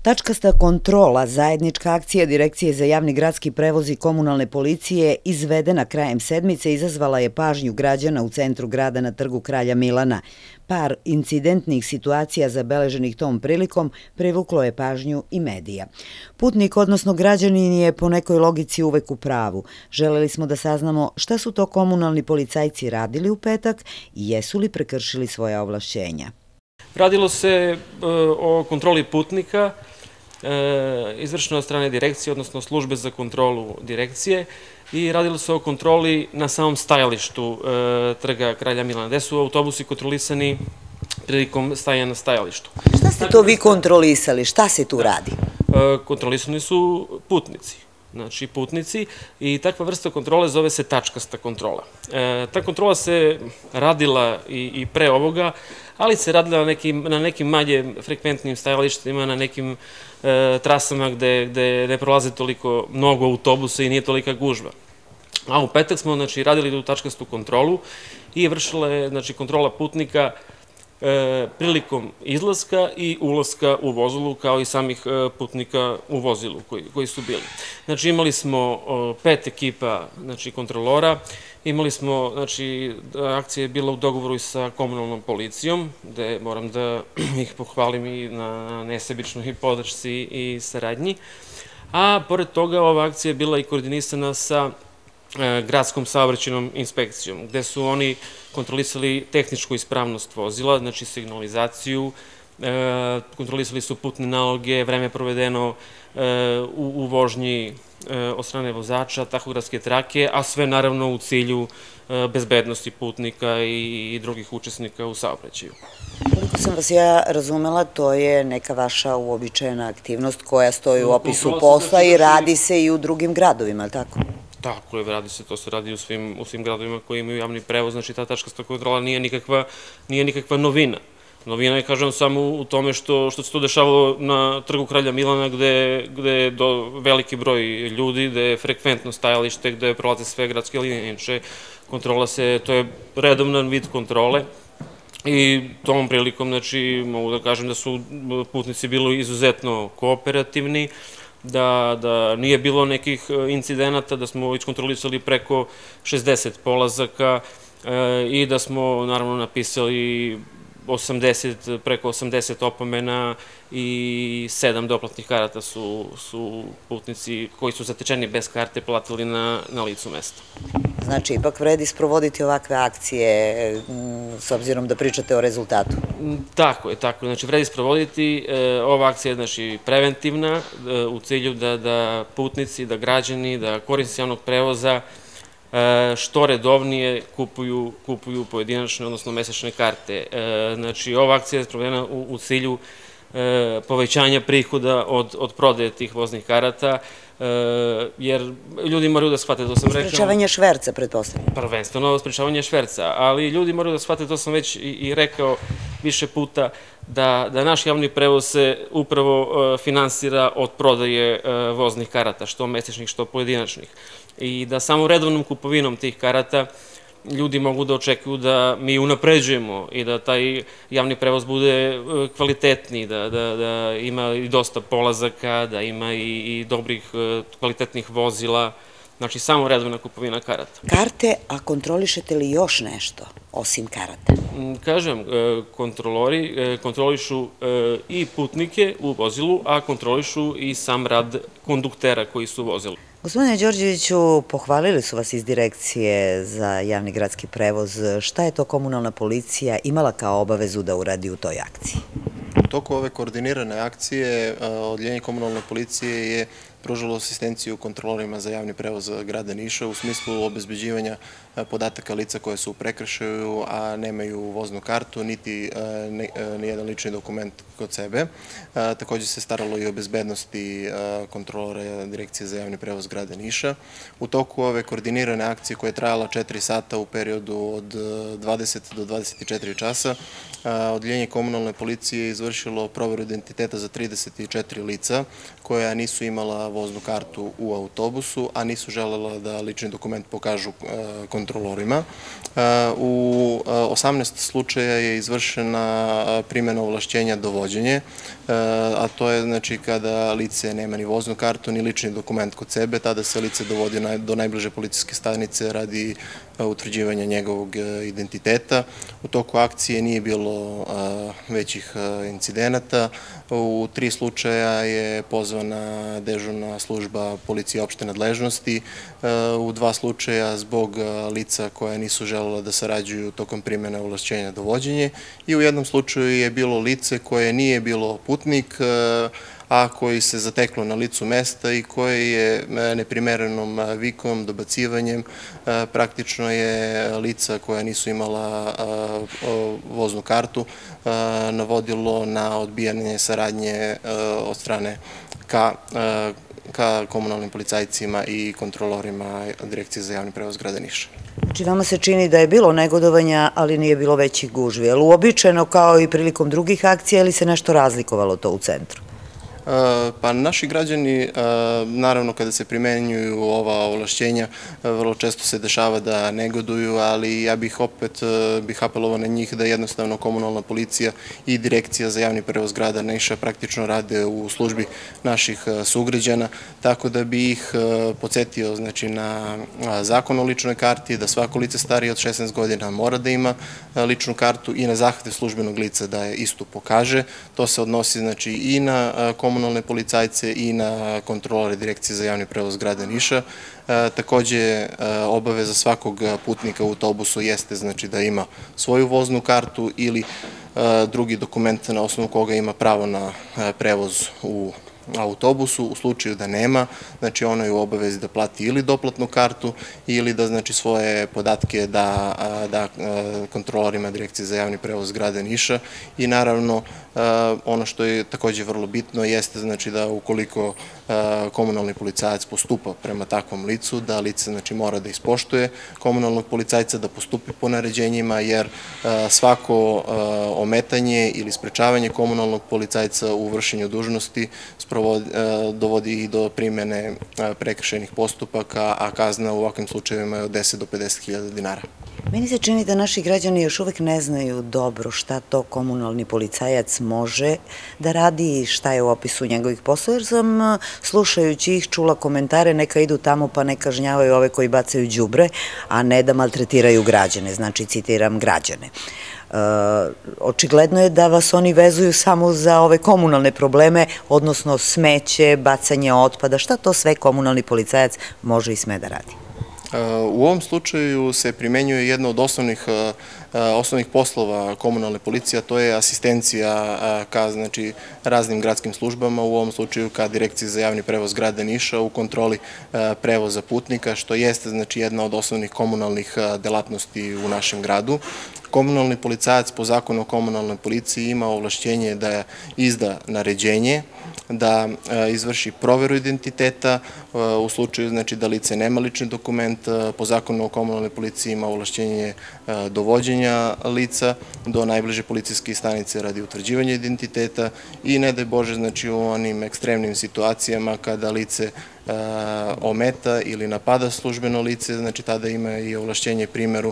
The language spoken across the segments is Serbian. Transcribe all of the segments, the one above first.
Tačkasta kontrola, zajednička akcija Direkcije za javni gradski prevoz i komunalne policije, izvedena krajem sedmice, izazvala je pažnju građana u centru grada na Trgu Kralja Milana. Par incidentnih situacija zabeleženih tom prilikom privuklo je pažnju i medija. Putnik, odnosno građanin, je po nekoj logici uvek u pravu. Želeli smo da saznamo šta su to komunalni policajci radili u petak i jesu li prekršili svoja ovlašćenja. Radilo se o kontroli putnika, izvršeno od strane direkcije, odnosno službe za kontrolu direkcije, i radilo se o kontroli na samom stajalištu Trga Kralja Milana, gde su autobusi kontrolisani prilikom stajanja na stajalištu. Šta ste to vi kontrolisali? Šta se tu radi? Kontrolisani su putnici. Znači putnici, i takva vrsta kontrole zove se tačkasta kontrola. Ta kontrola se radila i pre ovoga, ali se radila na nekim manje frekventnim stajalištima, na nekim trasama gde ne prolaze toliko mnogo autobusa i nije tolika gužva. A u petak smo radili tu tačkastu kontrolu i vršila je kontrola putnika prilikom izlaska i ulaska u vozilu, kao i samih putnika u vozilu koji su bili. Znači imali smo 5 ekipa kontrolora, imali smo, akcija je bila u dogovoru i sa komunalnom policijom, gde moram da ih pohvalim i na nesebičnoj podršci i saradnji, a pored toga ova akcija je bila i koordinisana sa gradskom saobraćajnom inspekcijom, gde su oni kontrolisali tehničku ispravnost vozila, znači signalizaciju, kontrolisali su putne naloge, vreme provedeno u vožnji od strane vozača, tahografske trake, a sve naravno u cilju bezbednosti putnika i drugih učesnika u saobraćaju. Koliko sam vas ja razumela, to je neka vaša uobičajena aktivnost koja stoji u opisu posla i radi se i u drugim gradovima, ali tako? Tako je, to se radi u svim gradovima koji imaju javni prevoz, znači ta tačkasta kontrola nije nikakva novina. Novina je, kažem, samo u tome što se to dešavalo na Trgu Kralja Milana, gde je veliki broj ljudi, gde je frekventno stajalište, gde prolaze sve gradske linije. Inače, kontrola to je redovan vid kontrole i tom prilikom, mogu da kažem da su putnici bili izuzetno kooperativni, da nije bilo nekih incidenata, da smo iskontrolisali preko 60 polazaka i da smo naravno napisali preko 80 opomena i 7 doplatnih karata su putnici koji su zatečeni bez karte platili na licu mesta. Znači, ipak vredi sprovoditi ovakve akcije s obzirom da pričate o rezultatu? Tako je, znači vredi sprovoditi. Ova akcija je preventivna u cilju da putnici, da građani, da korisnici javnog prevoza što redovnije kupuju pojedinačne, odnosno mesečne karte. Znači, ova akcija je sprovedena u cilju povećanja prihoda od prodaje tih voznih karata, jer ljudi moraju da shvate, to sam rekao... Sprečavanje šverca, pretpostavljam. Prvenstveno sprečavanje šverca, ali ljudi moraju da shvate, to sam već i rekao više puta, da naš javni prevoz se upravo finansira od prodaje voznih karata, što mesečnih, što pojedinačnih. I da samo redovnom kupovinom tih karata ljudi mogu da očekuju da mi unapređujemo i da taj javni prevoz bude kvalitetniji, da ima i dosta polazaka, da ima i dobrih kvalitetnih vozila, znači samo redovna kupovina karata. Karte, a kontrolišete li još nešto osim karata? Kažem, kontrolori kontrolišu i putnike u vozilu, a kontrolišu i sam rad konduktera koji su u vozilu. Gospodine Đorđeviću, pohvalili su vas iz Direkcije za javni gradski prevoz. Šta je to komunalna policija imala kao obavezu da uradi u toj akciji? U toku ove koordinirane akcije Odeljenje komunalne policije je pružilo asistenciju kontrolorima za javni prevoz grada Niša u smislu obezbeđivanja podataka lica koje su u prekršaju, a nemaju voznu kartu, niti nijedan lični dokument kod sebe. Takođe se staralo i o bezbednosti kontrolora Direkcije za javni prevoz grada Niša. U toku ove koordinirane akcije koja je trajala 4 sata u periodu od 20 do 24 časa, Odeljenje komunalne policije je izvršilo proveru identiteta za 34 lica koja nisu imala voznu kartu u autobusu, a nisu želela da lični dokument pokažu kontrolorima. U 18 slučaja je izvršena primjena ovlašćenja dovođenje, a to je znači kada lice nema ni voznu kartu ni lični dokument kod sebe, tada se lice dovodi do najbliže policijske stanice radi utvrđivanja njegovog identiteta. U toku akcije nije bilo većih incidenata. U 3 slučaja je pozvana dežurna služba policije opšte nadležnosti. U 2 slučaja zbog lica koja nisu želela da sarađuju tokom primjene ovlašćenja dovođenje i u jednom slučaju je bilo lice koje nije bilo putnik, a koji se zateklo na licu mesta i koje je neprimerenom vikom, dobacivanjem, praktično je lica koja nisu imala voznu kartu navodilo na odbijanje saradnje od strane ka komunalnim policajcima i kontrolorima Direkcije za javni prevoz grada Niša. Znači, vama se čini da je bilo negodovanja, ali nije bilo većih gužvi. Je li uobičajeno kao i prilikom drugih akcija ili se nešto razlikovalo to u centru? Pa naši građani, naravno kada se primenjuju ova ovlašćenja, vrlo često se dešava da negoduju, ali ja bih apelovao na njih da jednostavno komunalna policija i Direkcija za javni prevoz grada Niša praktično rade u službi naših sugrađana, tako da bi ih podsjetio znači, na zakon o ličnoj karti, da svako lice starije od 16 godina mora da ima ličnu kartu i na zahtev službenog lica da je istu pokaže. To se odnosi znači, i na komunalne policajce i na kontrolore Direkcije za javni prevoz grada Niša. Takođe, obaveza svakog putnika u autobusu jeste znači, da ima svoju voznu kartu ili drugi dokument na osnovu koga ima pravo na prevoz u autobusu. U slučaju da nema, znači ono je u obavezi da plati ili doplatnu kartu ili da znači svoje podatke da kontrolorima Direkcije za javni prevoz grada Niša i naravno ono što je takođe vrlo bitno jeste znači da ukoliko komunalni policajac postupa prema takvom licu, da lice znači mora da ispoštuje komunalnog policajca, da postupi po naređenjima jer svako ometanje ili sprečavanje komunalnog policajca u vršenju dužnosti dovodi i do primjene prekršajnih postupaka, a kazna u ovakvim slučajevima je od 10 do 50.000 dinara. Meni se čini da naši građani još uvek ne znaju dobro šta to komunalni policajac može da radi i šta je u opisu njegovih poslova, jer sam slušajući ih čula komentare neka idu tamo pa ne kažnjavaju ove koji bacaju đubre, a ne da maltretiraju građane, znači citiram građane. Očigledno je da vas oni vezuju samo za ove komunalne probleme, odnosno smeće, bacanje otpada, šta to sve komunalni policajac može i sme da radi? U ovom slučaju se primenjuje jedna od osnovnih poslova komunalne policije, a to je asistencija ka znači, raznim gradskim službama, u ovom slučaju ka Direkciji za javni prevoz grada Niša u kontroli prevoza putnika, što jeste znači, jedna od osnovnih komunalnih delatnosti u našem gradu. Komunalni policajac po zakonu o komunalnoj policiji ima ovlašćenje da izda naređenje, da izvrši proveru identiteta, u slučaju znači, da lice nema lični dokument, po zakonu o komunalnoj policiji ima ovlašćenje dovođenja lica do najbliže policijske stanice radi utvrđivanja identiteta i ne daj Bože znači, u onim ekstremnim situacijama kada lice ometa ili napada službeno lice, znači tada ima i ovlašćenje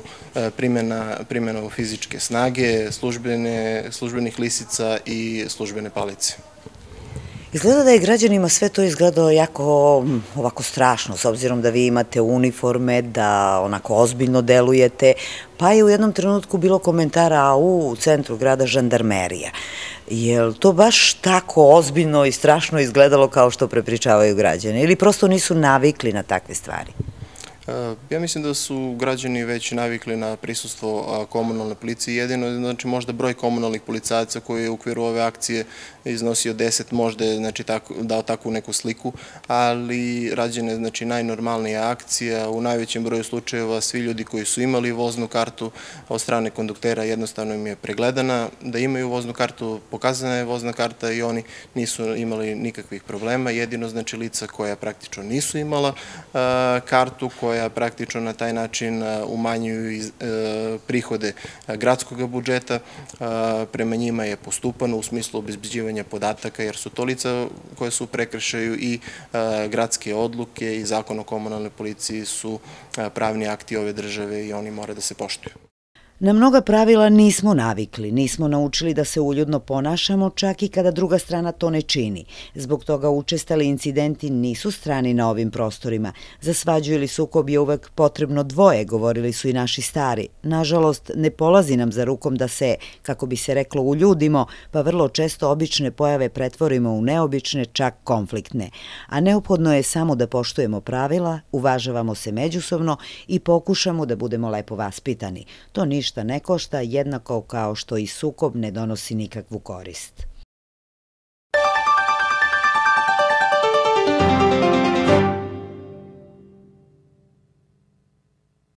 primjena fizičke snage, službenih lisica i službene palice. Izgleda da je građanima sve to izgledalo jako ovako strašno, s obzirom da vi imate uniforme, da onako ozbiljno delujete, pa je u jednom trenutku bilo komentara u centru grada žandarmerija. Je li to baš tako ozbiljno i strašno izgledalo kao što prepričavaju građani ili prosto nisu navikli na takve stvari? Ja mislim da su građani već navikli na prisustvo komunalne policije, jedino znači možda broj komunalnih policajaca koji je u okviru ove akcije iznosio 10, možda je znači, dao takvu neku sliku, ali rađena je znači, najnormalnija akcija, u najvećem broju slučajeva svi ljudi koji su imali voznu kartu od strane konduktera jednostavno im je pregledana, da imaju voznu kartu, pokazana je vozna karta i oni nisu imali nikakvih problema, jedino znači lica koja praktično nisu imala kartu, koja koja praktično na taj način umanjuju prihode gradskog budžeta. Prema njima je postupano u smislu obezbeđivanja podataka, jer su to lica koje su u prekršaju i gradske odluke i Zakon o komunalnoj policiji su pravni akti ove države i oni mora da se poštuju. Na mnoga pravila nismo navikli, nismo naučili da se uljudno ponašamo čak i kada druga strana to ne čini. Zbog toga učestali incidenti nisu strani na ovim prostorima. Za svađu ili sukob je uvek potrebno dvoje, govorili su i naši stari. Nažalost, ne polazi nam za rukom da se, kako bi se reklo, uljudimo, pa vrlo često obične pojave pretvorimo u neobične, čak konfliktne. A neophodno je samo da poštujemo pravila, uvažavamo se međusobno i pokušamo da budemo lepo vaspitani. To ništa ne košta, jednako kao što i sukob ne donosi nikakvu korist.